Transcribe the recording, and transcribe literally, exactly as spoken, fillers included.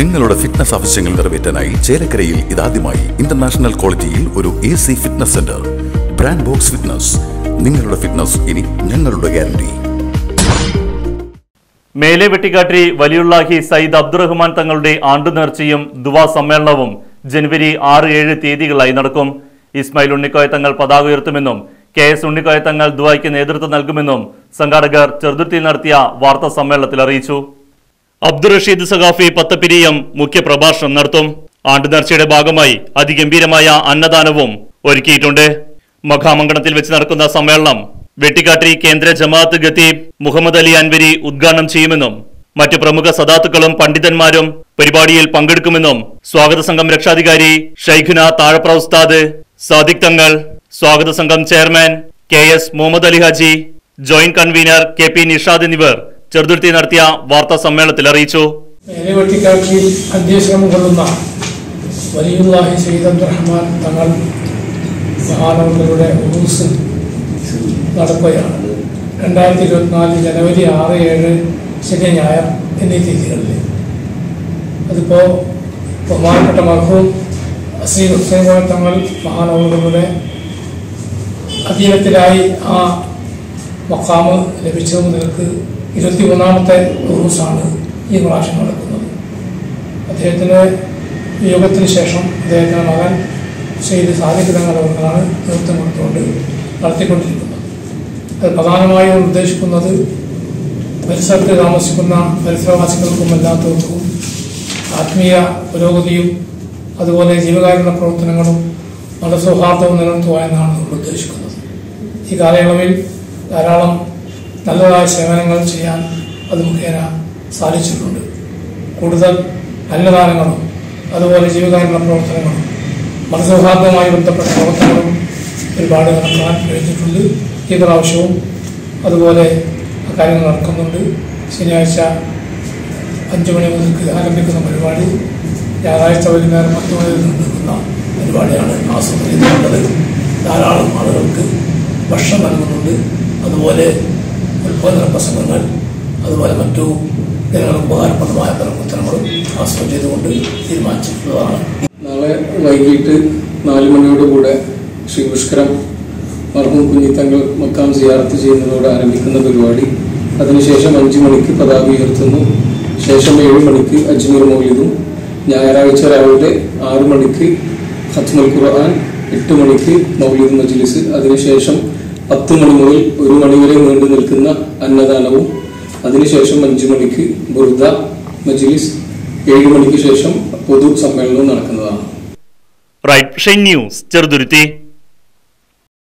നിങ്ങളുടെ ഫിറ്റ്നസ് ആവശ്യങ്ങൾ നിറവേറ്റാനായി ചേലക്കരയിൽ ഇതാദ്യമായി ഇന്റർനാഷണൽ ക്വാളിറ്റിയിൽ ഒരു എ സി ഫിറ്റ്നസ് സെന്റർ. Brand box fitness. നിങ്ങളുടെ ഫിറ്റ്നസ് ഇനി ഞങ്ങളുടെ ഗ്യാരണ്ടി. മേലെ വെട്ടിക്കാട്ടി വലിയുള്ളാഹി സയ്യിദ് അബ്ദുറഹ്മാൻ തങ്ങളുടെ ആണ്ടുനേർച്ചയും ദുവാ സമ്മേളനവും ജനുവരി ആറ് ഏഴ് തീയതികളായി നടക്കും. ഇസ്മായിൽ ഉണ്ണിക്കോയ തങ്ങൾ പതാക ഉയർത്തുമെന്നും കെ എസ് ഉണ്ണിക്കോയ തങ്ങൾ ദുവായ്ക്ക് നേതൃത്വം നൽകുമെന്നും സംഘാടകർ ചെറുതുരുത്തിയിൽ നടത്തിയ വാർത്താ സമ്മേളനത്തിൽ അറിയിച്ചു. അബ്ദുൾ റഷീദ് സഖാഫി പത്തപ്പിരിയം മുഖ്യ പ്രഭാഷണം നടത്തും. ആണ്ടുനേർച്ചയുടെ ഭാഗമായി അതിഗംഭീരമായ അന്നദാനവും ഒരുക്കിയിട്ടുണ്ട്. മഖാമംഗണത്തിൽ വെച്ച് നടക്കുന്ന സമ്മേളനം വെട്ടിക്കാട്ടി കേന്ദ്ര ജമാഅത്ത് ഖത്തീബ് മുഹമ്മദ് അലി അൻവരി ഉദ്ഘാടനം ചെയ്യുമെന്നും മറ്റു പ്രമുഖ സദാത്തുക്കളും പണ്ഡിതന്മാരും പരിപാടിയിൽ പങ്കെടുക്കുമെന്നും സ്വാഗത സംഘം രക്ഷാധികാരി ഷൈഖുന താഴപ്ര ഉസ്താദ് സാദിഖ് തങ്ങൾ, സ്വാഗത സംഘം chairman K S Muhammad Ali Haji, joint convener K P Nishad എന്നിവർ ചെറുതുരുത്തി നടത്തിയ വാർത്താ സമ്മേളനത്തിൽ അറിയിച്ചു. വെട്ടിക്കാട്ടിയിൽ അന്വേഷണം കൊള്ളുന്ന വലിയുള്ളാഹി സയ്യിദ് അബ്ദുറഹ്മാൻ തങ്ങൾ മഹാനവരുടെ ഉറൂസ് നടക്കുകയാണ്. രണ്ടായിരത്തി ഇരുപത്തിനാല് ജനുവരി ആറ് ഏഴ് ശനി ഞായർ എന്നീ തീയതികളിൽ. അതിപ്പോൾ ബഹുമാനപ്പെട്ട മർഹൂം ശ്രീ ഹുസൈൻ തങ്ങൾ മഹാനവരുടെ അധീനത്തിലായി ആ മഖാമ് ലഭിച്ചത് മുതൽക്ക് ഇരുപത്തി മൂന്നാമത്തെ ഉറൂസാണ് ഈ പ്രാവശ്യം നടക്കുന്നത്. അദ്ദേഹത്തിൻ്റെ വിയോഗത്തിന് ശേഷം അദ്ദേഹത്തിൻ്റെ മകൻ ശ്രീ സാദിഖ് തങ്ങൾ അവർക്കാണ് നേതൃത്വം കൊടുത്തുകൊണ്ട് നടത്തിക്കൊണ്ടിരിക്കുന്നത്. അത് പ്രധാനമായും ഉദ്ദേശിക്കുന്നത് പരിസരത്ത് താമസിക്കുന്ന പരിസരവാസികൾക്കും അല്ലാത്തവർക്കും ആത്മീയ പുരോഗതിയും അതുപോലെ ജീവകാരുണ്യ പ്രവർത്തനങ്ങളും മതസൗഹാർദ്ദവും നിലനിർത്തുക എന്നാണ് നമ്മൾ ഉദ്ദേശിക്കുന്നത്. ഈ കാലയളവിൽ ധാരാളം നല്ലതായ സേവനങ്ങൾ ചെയ്യാൻ അത് മുഖേന സാധിച്ചിട്ടുണ്ട്. കൂടുതൽ അന്നദാനങ്ങളും അതുപോലെ ജീവകാരുണ്യ പ്രവർത്തനങ്ങളും മതസൗഹാർദ്ദവുമായി ബന്ധപ്പെട്ട പ്രവർത്തനങ്ങളും ഒരുപാട് നടത്താൻ കഴിഞ്ഞിട്ടുണ്ട്. ഈ പ്രാവശ്യവും അതുപോലെ കാര്യങ്ങൾ നടക്കുന്നുണ്ട്. ശനിയാഴ്ച അഞ്ചു മണി മുതൽ ആരംഭിക്കുന്ന പരിപാടി ഞായറാഴ്ച വൈകുന്നേരം പത്ത് മണി നിൽക്കുന്ന പരിപാടിയാണ് ആസ്വദിക്കുന്നത്. ധാരാളം ആളുകൾക്ക് ഭക്ഷണം നൽകുന്നുണ്ട്. അതുപോലെ ഉത്പാദന പ്രസംഗങ്ങൾ അതുപോലെ മറ്റു ജനങ്ങൾക്ക് ഉപകാരപ്രദമായ പ്രവർത്തനങ്ങളും ആസ്വദം ചെയ്തുകൊണ്ട് തീരുമാനിച്ചിട്ടുള്ളതാണ്. നാളെ വൈകിട്ട് നാല് മണിയോടുകൂടെ ശ്രീ പുഷ്കരം മർഹൂം കുഞ്ഞിത്തങ്ങൾ മക്കാം സിയാറത്ത് ചെയ്യുന്നതോടെ ആരംഭിക്കുന്ന പരിപാടി. അതിനുശേഷം അഞ്ചു മണിക്ക് പതാക ഉയർത്തുന്നു. ശേഷം ഏഴ് മണിക്ക് അജ്മീർ മൗലിദും, ഞായറാഴ്ച രാവിലെ ആറു മണിക്ക് ഖത്മുൽ ഖുർആൻ, എട്ട് മണിക്ക് മൗലിദ് മജ്ലിസ്, അതിനുശേഷം പത്ത് മണി മുതൽ ഒരു മണിവരെ നീണ്ടു നിൽക്കുന്ന അന്നദാനവും, അതിനുശേഷം അഞ്ചു മണിക്ക് ബുർദ മജ്ലിസ്, ഏഴ് മണിക്ക് ശേഷം പൊതു സമ്മേളനവും നടക്കുന്നതാണ്. Right news Cheruthuruthy.